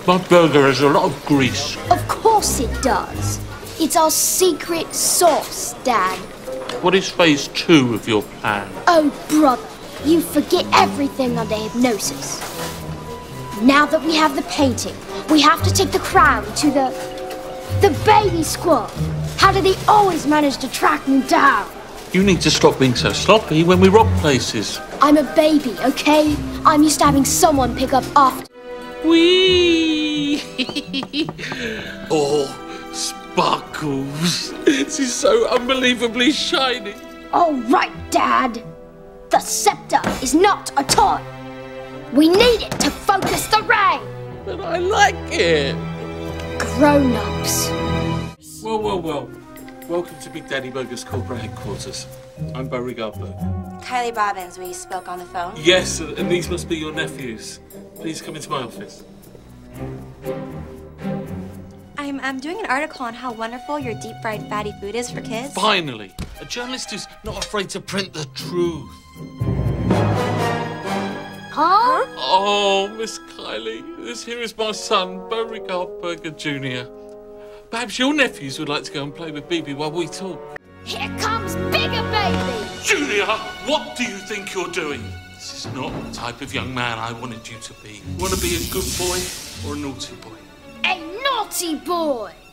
My burger has a lot of grease. Of course it does. It's our secret sauce, Dad. What is phase 2 of your plan? Oh, brother, you forget everything under hypnosis. Now that we have the painting, we have to take the crown to the baby squad. How do they always manage to track me down? You need to stop being so sloppy when we rob places. I'm a baby, okay? I'm used to having someone pick up after. Whee! Oh, sparkles. This is so unbelievably shiny. All right, Dad. The scepter is not a toy. We need it to focus the ray. But I like it. Grown-ups. Well. Welcome to Big Daddy Burger's corporate headquarters. I'm Barry Goldberg. Kylie Bobbins, we spoke on the phone. Yes, and these must be your nephews. Please come into my office. I'm doing an article on how wonderful your deep-fried fatty food is for kids. Finally, a journalist who's not afraid to print the truth. Huh? Oh, Miss Kylie, this here is my son, Barry Goldberger Jr. Perhaps your nephews would like to go and play with Bibi while we talk. Here comes Bigger Baby! Junior, what do you think you're doing? This is not the type of young man I wanted you to be. You want to be a good boy or a naughty boy? A naughty boy!